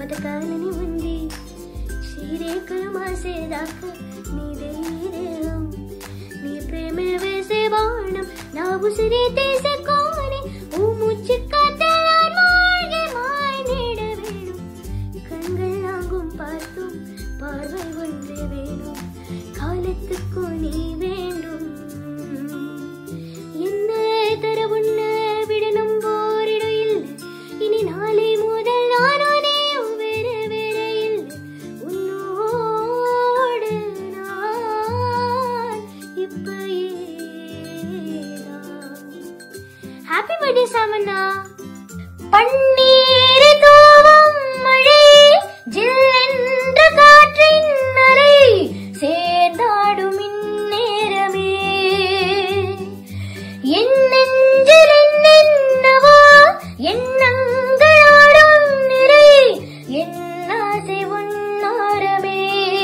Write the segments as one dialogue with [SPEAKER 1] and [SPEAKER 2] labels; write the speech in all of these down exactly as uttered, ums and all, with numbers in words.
[SPEAKER 1] పథకాలని ఉంది శ్రీరేఖలు మాసేదాక నీదే దేహం నీ ప్రేమే వేసే బాణం నా ఉసిరే తీసుకోని ఊ ముచ్చి காத்தலான் மூழ்கி மாய்ந்திட வேணும் கண்கள் நாங்கும் பார்த்தும் பார்வை ஒன்றே வேணும் காலத்துக்கு நீ வேண்டும் என்ன தர உன்ன விடணும் போரிடும் இல்லை இனி நாளை முதல் நானோ நீயும் வேறு வேறு இல்லை உன்னோடு நான் இப்பயே ஹாப்பி பர்த்டே சாமண்ணா பன்னீர் தூவும் மழை ஜில்லென்ற காற்றின் அலை சேர்ந்தாடும் இந்நேரமே என் நெஞ்சில் என்னென்னவோ எண்ணங்களோடும் நிறை என் ஆசை உன்னாரமே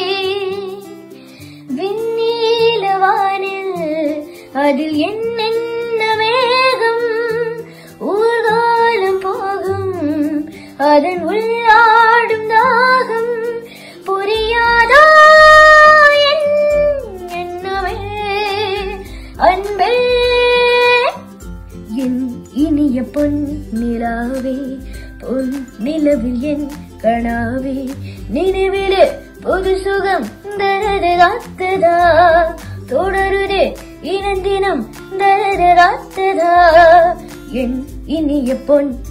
[SPEAKER 1] விண்ணீல வானில் அதில் என்னென்ன மேகம் ஊர்காலம் போகும் அதன் உள்ளாடும் தாகம் புரியாதா என் எண்ணமே அன்பே என் இனிய பொன் நிலாவே பொன் நிலவில் என் கனாவே நினைவிலே புது சுகம் தரது காத்ததா தொடருதே இனந்தினம் தரது காத்ததா என் இனிய பொன்